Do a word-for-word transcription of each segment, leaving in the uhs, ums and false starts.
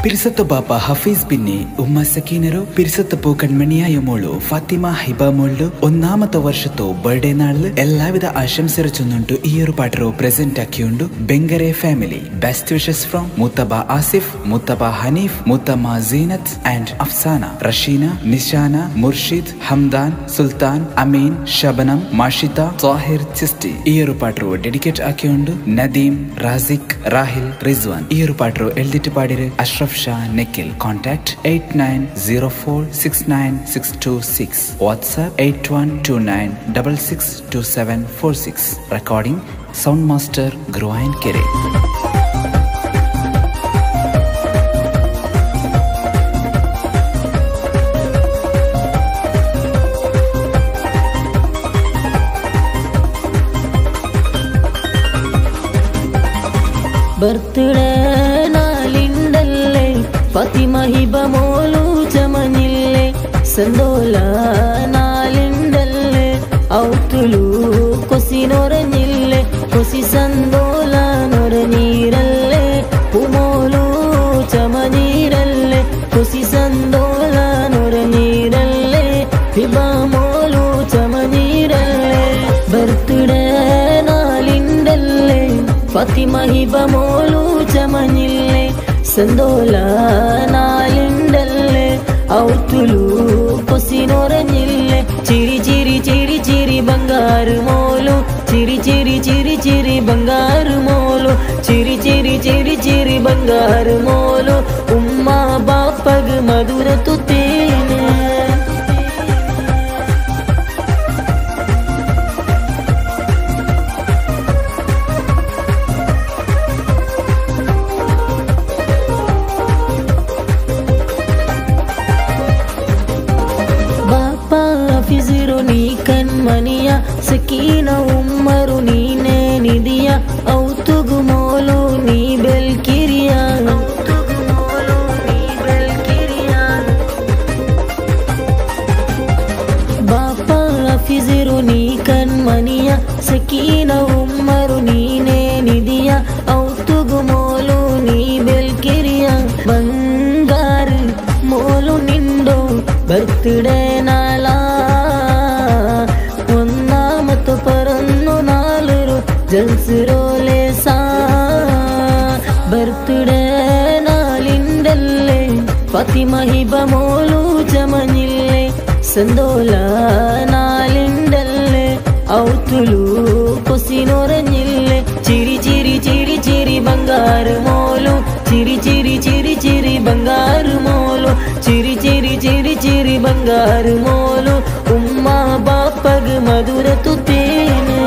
പിരിസത്ത് ബാപ്പ ഹഫീസ് പിന്നെ ഉമ്മ സക്കീനರು പിരിസത്ത് പൂ കൺമണിയായ മോളു ഫാത്തിമ ഹിബ മോളുടെ ഒന്നാമത്തെ വർഷത്തോ ബർത്ത്ഡേ നാളിൽ എല്ലാവിധ ആശംസകൾ ചൊന്നുണ്ട് ഈ ഒരു പാട്ടറോ പ്രസന്റ് ആക്കിയുണ്ട് Bengare family. Best wishes from മുത്തബ ആസിഫ്, മുത്തബ ഹനീഫ്, മുത്തമ്മ സീനത്ത് ആൻഡ് അഫ്സാന, റഷീന, നിഷാന, മുർഷിദ്, ഹംദാൻ, സുൽത്താൻ, അമീൻ, ഷബനം, മാഷിത, സാഹിർ, ചിസ്തി. ഈ ഒരു പാട്ടറോ ഡെഡിക്കേറ്റ് ആക്കിയുണ്ട് നദീം, റാസിഖ്, റാഹിൽ, റിസ്വാൻ. ഈ ഒരു പാട്ടറോ എഴുതിട്ട് പാടിയത് അഷ്റഫ് ഷാ നെക്കിൽ. Contact eight nine zero four six nine six two six. WhatsApp eight one two nine double six two seven four six. Recording sound master ഗ്രുവൈൻ കെരെ. ബർത്ത്ഡേ നാലിണ്ടല്ലേ ഫാത്തിമ ഹിബ മോളു ചമഞ്ഞില്ലേ, സന്തോല നാലിണ്ടല്ലേ ഔത്തുലു കൊസി നൊറഞ്ഞില്ലേ, കൊസി സന്തോല നൊറഞ്ഞീരല്ലേ പൂമോലു ചമഞ്ഞീരല്ലേ, കൊസി സന്തോല നൊറഞ്ഞീരല്ലേ ഹിബ മോളു ചമഞ്ഞീരല്ലേ. ബർത്ത്ഡേ നാലിണ്ടല്ലേ ഫാത്തിമ ഹിബ മോളു ചമഞ്ഞില്ലേ, സന്തോല നാലിണ്ടല്ലേ ഔത്തുലു കൊസി നൊറഞ്ഞില്ലേ, ചിരി ചിരി ചിരി ചിരി ബംഗാറ് മോലു, ചിരി ചിരി ചിരി ചിരി ബംഗാറ് മോലു, ചിരി ചിരി ചിരി ചിരി ബംഗാറ് മോലു. ഉമ്മ ബാപ്പഗ് മധുര തുത്തേനെ ഫിസിറു നീ കൺമണിയ, സക്കീന ഉമ്മറു നീനെ നിധിയ, ഔത്തുഗു മോലു നീ ബെൽക്കിരിയ. ബാപ്പ ഫിസിറു നീ കൺമണിയ, സക്കീന ഉമ്മറു നീനെ നിധിയ, ഔത്തുഗു മോലു നീ ബെൽക്കിരിയ. ബംഗാറ് മോലു നിണ്ടോ ബർത്ത്ഡേ നാള, ഒന്നാമത്തെ പറന്നു നാലൊരു ജൽസിരോലെ സാ. ബർത്ത്ഡേ നാലിണ്ടല്ലേ ഫാത്തിമ ഹിബ മോളു ചമഞ്ഞില്ലേ, സന്തോല നാലിണ്ടല്ലേ ഔത്തുലു കൊസി നൊറഞ്ഞില്ലേ, ചിരി ചിരി ചിരി ചിരി ബംഗാറ് മോലു, ചിരി ചിരി ചിരി ചിരി ബംഗാറ് മോലു, ചിരി ചിരി ചിരി ചിരി ബംഗാറ് മോലു. ഉമ്മ ബാപ്പഗ് മധുര തുത്തേനെ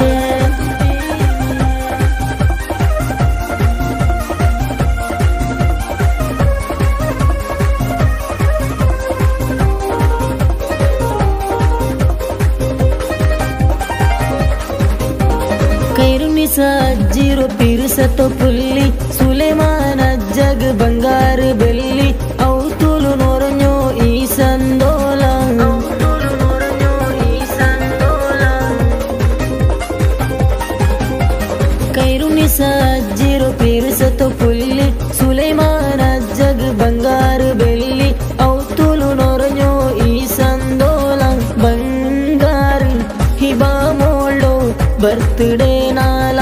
സജ്ജിറു പിരിസത്തു പുല്ലി, സുലൈമാന ജഗ് ബംഗാറ് ബെല്ലി, ഔത്തുലു നൊറഞ്ഞോ ഈ സന്തോല. കൈറുണി സജ്ജിറു പിരിസത്തു പുല്ലി, സുലൈമാന ജഗ് ബംഗാറ് ബെല്ലി, ഔത്തുലു നൊറഞ്ഞോ ഈ സന്തോല. ബംഗാറ് ഹിബ മോളോ ബർത്ത്ഡേ നാള,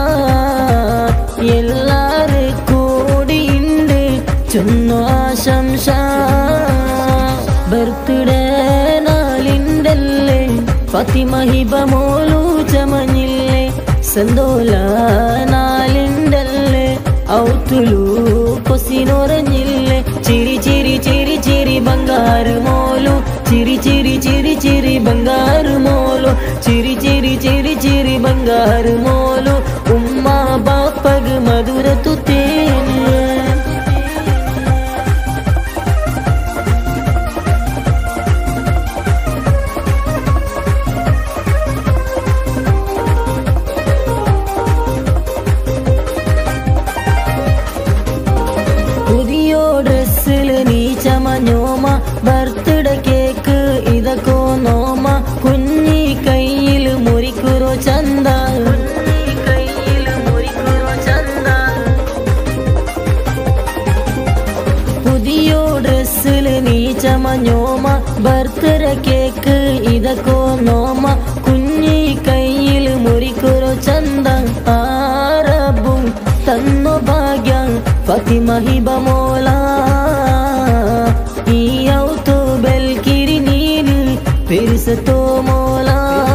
എല്ലാരും കൂടിയുണ്ട് ചൊന്നു ആശംസ. ബർത്ത്ഡേ നാലിണ്ടല്ലേ ഫാത്തിമ ഹിബ മോളു ചമഞ്ഞില്ലേ, സന്തോല നാലിണ്ടല്ലേ ഔത്തുലു കൊസി നൊറഞ്ഞില്ലേ, ചിരി ചിരി ചിരി ചിരി ബംഗാറ് മോലു, ചിരി ചിരി ചിരി ചിരി ബംഗാറ് മോലു, ചിരി ചിരി ചിരി ചിരി ബംഗാറ് മോലു. ഉമ്മ ബാപ്പഗ് മധുര തുത്തേനെ പുതിയോ ഡ്രസ്സിൽ നീ ചമഞ്ഞോമ, ബർത്ത്ഡേ കേക്ക് ഇതക്കോ നോമ, കുഞ്ഞി കയ്യിൽ മുറിക്കുറോ ചന്ത. പുതിയോ ഡ്രസ്സില് നീ ചമഞ്ഞോമ ബർത്ത്ഡേ കേക്ക് ഇതക്കോ നോമ കുഞ്ഞി കയ്യിൽ മുറിക്കൊരു ചന്ത ആരബും തന്നു ഭാഗ്യ ഫാത്തിമ ഹിബ മോള ഈ ഔത്തു ബൽക്കിരി നീന് പെരിസത്തോ മോള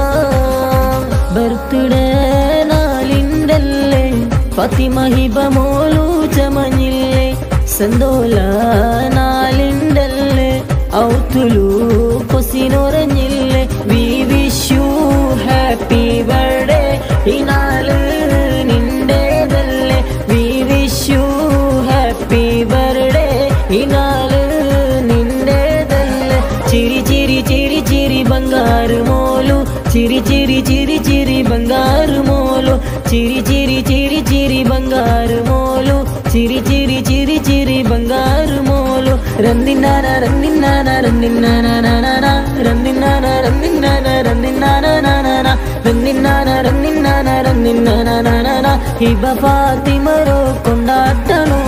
ബർത്ത്ഡേ നാലിണ്ടല്ലേ ഫാത്തിമ ഹിബ മോളു ചമഞ്ഞില്ലേ സന്തോല നാലിണ്ടല്ലേ ഔത്തുലു കൊസിനൊറഞ്ഞില്ലേ we wish you happy birthday ഈ നാല് നിന്റേതല്ലേ we wish you happy birthday ഈ നാല് നിന്റേതല്ലേ ചിരി ചിരി ചിരി ചിരി ബംഗാറ് മോലു ചിരി ചിരി ചിരി ചിരി ബംഗാറ് മോലു ചിരി ചിരി ചിരി ചിരി ബംഗാറ് മോലു ചിരി ചിരി ചിരി ചിരി ബംഗാറ് മോലു രന്ദിന്നാന രന്ദിന്നാന രന്ദിന്നാന രന്ദിന്നാന രന്ദിന്നാന രന്ദിന്നാന രന്ദിന്നാന രന്ദിന്നാന രന്ദിന്നാന ഹിബ ഫാത്തിമരോ കൊണ്ടാട്ടണോ